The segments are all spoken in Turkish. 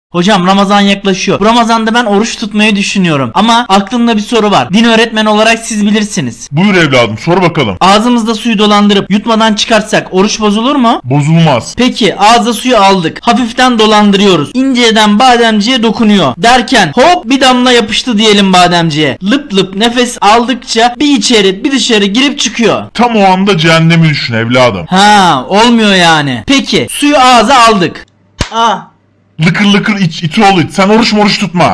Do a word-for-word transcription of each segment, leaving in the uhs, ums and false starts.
Hocam Ramazan yaklaşıyor. Bu Ramazan'da ben oruç tutmayı düşünüyorum. Ama aklımda bir soru var. Din öğretmeni olarak siz bilirsiniz. Buyur evladım, sor bakalım. Ağzımızda suyu dolandırıp yutmadan çıkartsak oruç bozulur mu? Bozulmaz. Peki ağza suyu aldık. Hafiften dolandırıyoruz. İnceden bademciye dokunuyor. Derken hop bir damla yapıştı diyelim bademciye. Lıp lıp nefes aldıkça bir içeri bir dışarı girip çıkıyor. Tam o anda cehennemi düşün evladım. Ha, olmuyor yani. Peki suyu ağza aldık. Aa. Lıkır lıkır iç, iti ol iç. Sen oruç moruç tutma.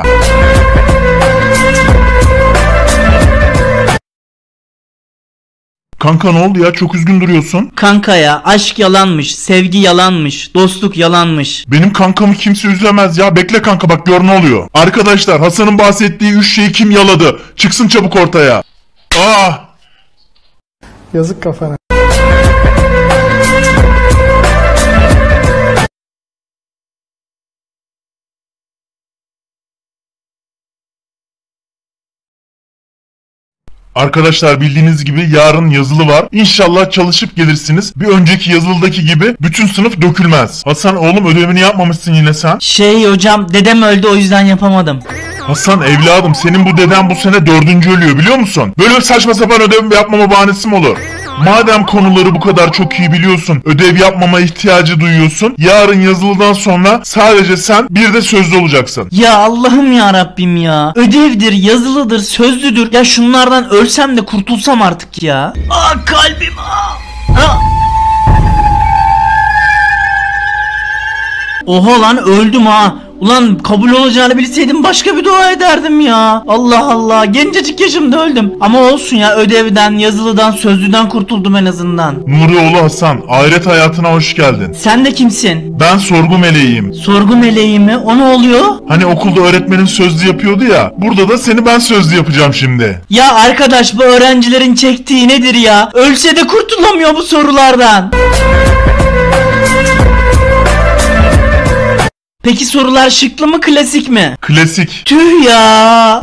Kanka ne oldu ya? Çok üzgün duruyorsun. Kanka ya, aşk yalanmış, sevgi yalanmış, dostluk yalanmış. Benim kankamı kimse üzemez ya. Bekle kanka, bak gör ne oluyor. Arkadaşlar, Hasan'ın bahsettiği üç şeyi kim yaladı? Çıksın çabuk ortaya. Ah! Yazık kafana. Arkadaşlar bildiğiniz gibi yarın yazılı var. İnşallah çalışıp gelirsiniz. Bir önceki yazılıdaki gibi bütün sınıf dökülmez. Hasan oğlum, ödevini yapmamışsın yine sen. Şey hocam, dedem öldü, o yüzden yapamadım. Hasan evladım, senin bu deden bu sene dördüncü ölüyor biliyor musun? Böyle saçma sapan ödev yapmama bahanesi mi olur? Madem konuları bu kadar çok iyi biliyorsun, ödev yapmama ihtiyacı duyuyorsun, yarın yazılıdan sonra sadece sen bir de sözlü olacaksın. Ya Allah'ım ya Rabbim ya. Ödevdir, yazılıdır, sözlüdür. Ya şunlardan ölsem de kurtulsam artık ya. Aa kalbim aa. Aa. Oha lan, öldüm ha. Ulan kabul olacağını bilseydim başka bir dua ederdim ya. Allah Allah, gencecik yaşımda öldüm. Ama olsun ya, ödevden, yazılıdan, sözlüden kurtuldum en azından. Nurioğlu Hasan, ahiret hayatına hoş geldin. Sen de kimsin? Ben sorgu meleğiyim. Sorgu meleği mi? O ne oluyor? Hani okulda öğretmenin sözlü yapıyordu ya, burada da seni ben sözlü yapacağım şimdi. Ya arkadaş, bu öğrencilerin çektiği nedir ya? Ölse de kurtulamıyor bu sorulardan. Peki sorular şıklı mı, klasik mi? Klasik. Tüh ya.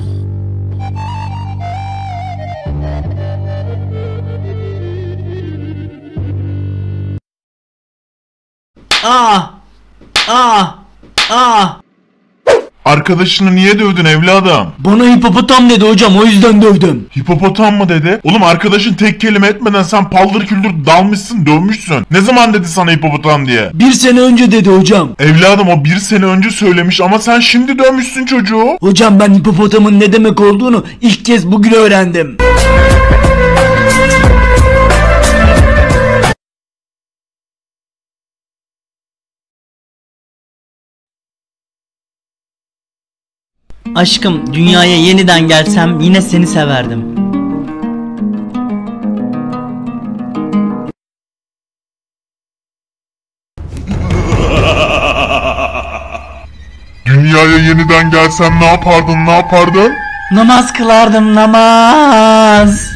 Aa. Aa. Aa. Arkadaşını niye dövdün evladım? Bana hipopotam dedi hocam, o yüzden dövdüm. Hipopotam mı dedi? Oğlum arkadaşın tek kelime etmeden sen paldır küldür dalmışsın, dövmüşsün. Ne zaman dedi sana hipopotam diye? Bir sene önce dedi hocam. Evladım o bir sene önce söylemiş ama sen şimdi dövmüşsün çocuğu. Hocam ben hipopotamın ne demek olduğunu ilk kez bugün öğrendim. Aşkım, dünyaya yeniden gelsem yine seni severdim. Dünyaya yeniden gelsen ne yapardın, ne yapardın? Namaz kılardım, namaz.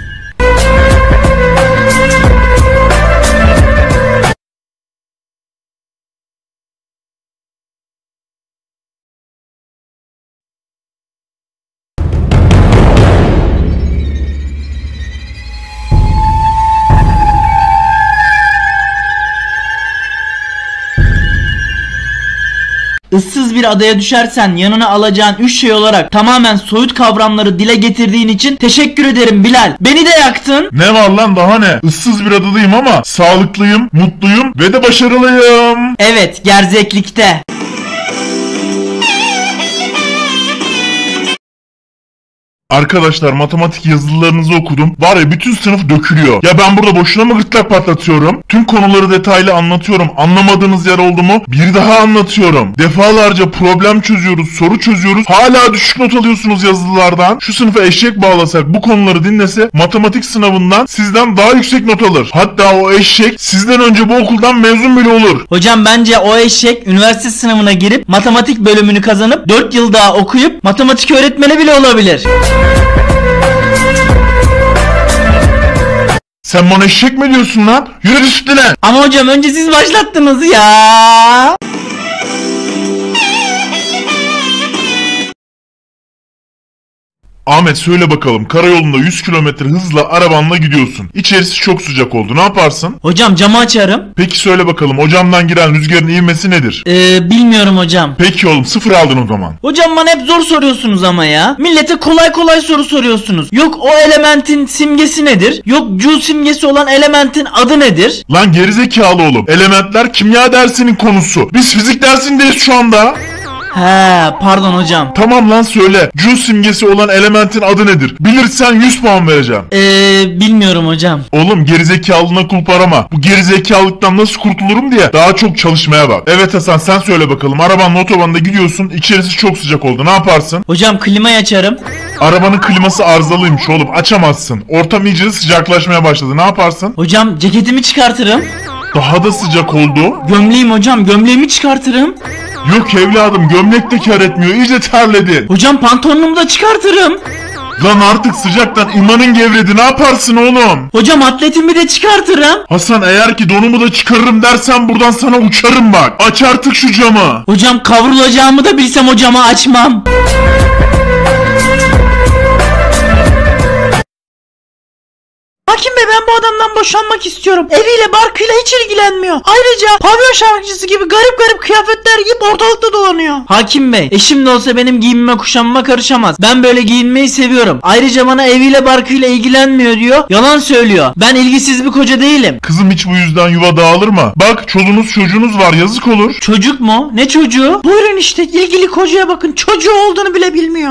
Issız bir adaya düşersen yanına alacağın üç şey olarak tamamen soyut kavramları dile getirdiğin için teşekkür ederim Bilal. Beni de yaktın. Ne var lan, daha ne? Issız bir adadayım ama sağlıklıyım, mutluyum ve de başarılıyım. Evet, gerzeklikte. Arkadaşlar matematik yazılılarınızı okudum. Var ya, bütün sınıf dökülüyor. Ya ben burada boşuna mı gırtlak patlatıyorum? Tüm konuları detaylı anlatıyorum. Anlamadığınız yer oldu mu bir daha anlatıyorum. Defalarca problem çözüyoruz, soru çözüyoruz. Hala düşük not alıyorsunuz yazılılardan. Şu sınıfa eşek bağlasak, bu konuları dinlese matematik sınavından sizden daha yüksek not alır. Hatta o eşek sizden önce bu okuldan mezun bile olur. Hocam bence o eşek üniversite sınavına girip matematik bölümünü kazanıp dört yıl daha okuyup matematik öğretmeni bile olabilir. Sen bana eşek mi diyorsun lan? Yürü üstüne. Ama hocam önce siz başlattınız ya. Ahmet söyle bakalım, karayolunda yüz kilometre hızla arabanla gidiyorsun. İçerisi çok sıcak oldu, ne yaparsın? Hocam camı açarım. Peki söyle bakalım, o camdan giren rüzgarın ivmesi nedir? Ee, bilmiyorum hocam. Peki oğlum, sıfır aldın o zaman. Hocam bana hep zor soruyorsunuz ama ya. Millete kolay kolay soru soruyorsunuz. Yok o elementin simgesi nedir? Yok Joule simgesi olan elementin adı nedir? Lan gerizekalı oğlum, elementler kimya dersinin konusu. Biz fizik dersindeyiz şu anda. He pardon hocam. Tamam lan söyle, Joule simgesi olan elementin adı nedir? Bilirsen yüz puan vereceğim. Eee bilmiyorum hocam. Oğlum gerizekalılığına kulp arama. Bu gerizekalılıktan nasıl kurtulurum diye daha çok çalışmaya bak. Evet Hasan, sen söyle bakalım, arabanın otobanda gidiyorsun, içerisi çok sıcak oldu, ne yaparsın? Hocam klimayı açarım. Arabanın kliması arızalıymış oğlum, açamazsın. Ortam iyice sıcaklaşmaya başladı, ne yaparsın? Hocam ceketimi çıkartırım. Daha da sıcak oldu. Gömleğim hocam, gömleğimi çıkartırım. Yok evladım, gömlek de kar etmiyor, iyice terledin. Hocam pantolonumu da çıkartırım. Lan artık sıcaktan imanın gevredi, ne yaparsın oğlum? Hocam atletimi de çıkartırım. Hasan, eğer ki donumu da çıkarırım dersen buradan sana uçarım bak. Aç artık şu camı. Hocam kavrulacağımı da bilsem hocama açmam. Hakim Bey, ben bu adamdan boşanmak istiyorum. Eviyle barkıyla hiç ilgilenmiyor. Ayrıca pavyon şarkıcısı gibi garip garip kıyafetler giyip ortalıkta dolanıyor. Hakim Bey, eşim de olsa benim giyinme kuşanma karışamaz. Ben böyle giyinmeyi seviyorum. Ayrıca bana eviyle barkıyla ilgilenmiyor diyor. Yalan söylüyor. Ben ilgisiz bir koca değilim. Kızım, hiç bu yüzden yuva dağılır mı? Bak çoluğunuz çocuğunuz var, yazık olur. Çocuk mu? Ne çocuğu? Buyurun işte, ilgili kocaya bakın. Çocuğu olduğunu bile bilmiyor.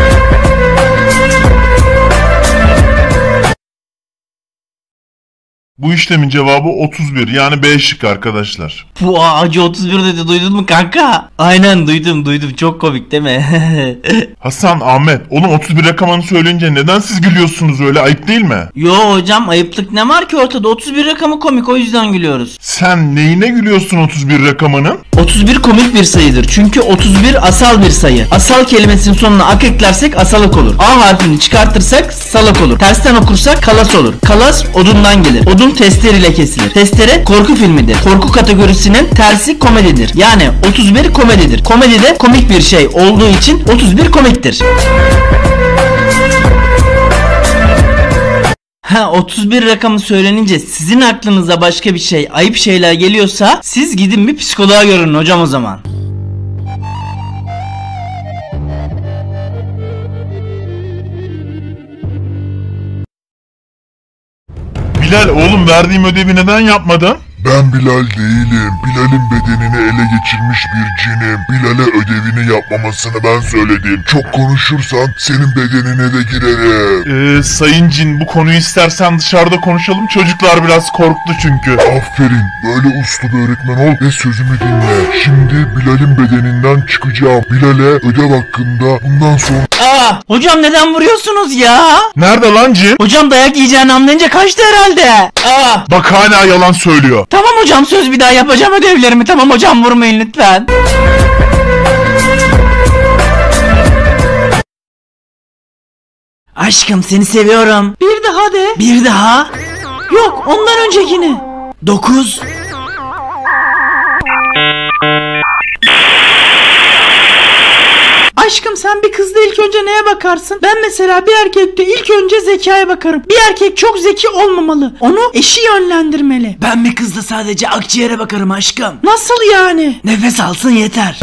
Bu işlemin cevabı otuz bir, yani B şıkkı arkadaşlar. Bu acı otuz bir dedi, duydun mu kanka? Aynen duydum duydum, çok komik değil mi? Hasan, Ahmet, oğlum otuz bir rakamını söyleyince neden siz gülüyorsunuz öyle, ayıp değil mi? Yo hocam, ayıplık ne var ki ortada? otuz bir rakamı komik, o yüzden gülüyoruz. Sen neyine gülüyorsun otuz bir rakamının? otuz bir komik bir sayıdır çünkü otuz bir asal bir sayı. Asal kelimesinin sonuna ak eklersek asalık olur. A harfini çıkartırsak salak olur. Tersten okursak kalas olur. Kalas odundan gelir. Odun testere ile kesilir. Testere korku filmidir. Korku kategorisinin tersi komedidir. Yani otuz bir komedidir. Komedi de komik bir şey olduğu için otuz bir komiktir. Ha, otuz bir rakamı söylenince sizin aklınıza başka bir şey, ayıp şeyler geliyorsa siz gidin bir psikoloğa görün hocam o zaman. Bilal oğlum, verdiğim ödevi neden yapmadın? Ben Bilal değilim. Bilal'in bedenini ele geçirmiş bir cinim. Bilal'e ödevini yapmamasını ben söyledim. Çok konuşursan senin bedenine de girerim. Ee, sayın cin, bu konuyu istersen dışarıda konuşalım, çocuklar biraz korktu çünkü. Aferin. Böyle uslu bir öğretmen ol ve sözümü dinle. Şimdi Bilal'in bedeninden çıkacağım. Bilal'e ödev hakkında bundan sonra... Aa, hocam neden vuruyorsunuz ya? Nerede lan cin? Hocam dayak yiyeceğini anlayınca kaçtı herhalde. Aa. Bak hala yalan söylüyor. Tamam hocam, söz bir daha yapacağım ödevlerimi. Tamam hocam, vurmayın lütfen. Aşkım seni seviyorum. Bir daha de. Bir daha. Yok, ondan öncekini. Dokuz. Aşkım, sen bir kızda ilk önce neye bakarsın? Ben mesela bir erkekte ilk önce zekaya bakarım. Bir erkek çok zeki olmamalı. Onu eşi yönlendirmeli. Ben bir kızda sadece akciğere bakarım aşkım. Nasıl yani? Nefes alsın yeter.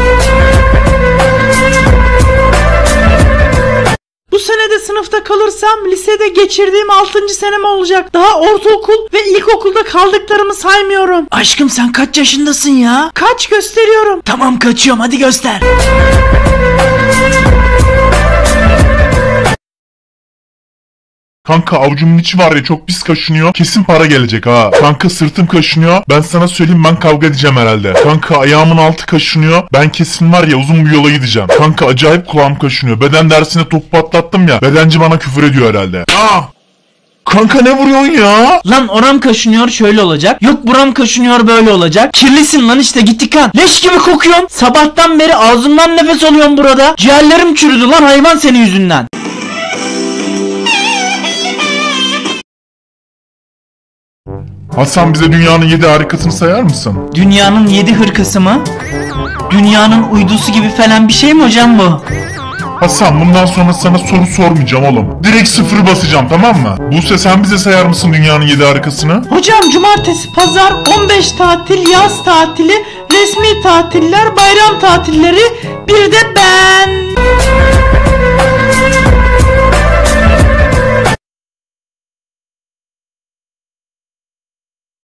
Bu sene de sınıfta kalırsam lisede geçirdiğim altıncı senem olacak. Daha ortaokul ve ilkokulda kaldıklarımı saymıyorum. Aşkım sen kaç yaşındasın ya? Kaç gösteriyorum. Tamam kaçıyorum, hadi göster. Kanka avucumun içi var ya, çok pis kaşınıyor. Kesin para gelecek ha. Kanka sırtım kaşınıyor. Ben sana söyleyeyim, ben kavga edeceğim herhalde. Kanka ayağımın altı kaşınıyor. Ben kesin var ya uzun bir yola gideceğim. Kanka acayip kulağım kaşınıyor. Beden dersine top patlattım ya. Bedenci bana küfür ediyor herhalde. Aa! Kanka ne vuruyorsun ya? Lan oram kaşınıyor şöyle olacak. Yok buram kaşınıyor böyle olacak. Kirlisin lan işte, git yıkan. Leş gibi kokuyorsun. Sabahtan beri ağzımdan nefes alıyorum burada. Ciğerlerim çürüdü lan hayvan senin yüzünden. Hasan, bize dünyanın yedi harikasını sayar mısın? Dünyanın yedi hırkası mı? Dünyanın uydusu gibi falan bir şey mi hocam bu? Hasan bundan sonra sana soru sormayacağım oğlum. Direkt sıfır basacağım, tamam mı? Buse sen bize sayar mısın dünyanın yedi harikasını? Hocam cumartesi, pazar, on beş tatil, yaz tatili, resmi tatiller, bayram tatilleri, bir de ben.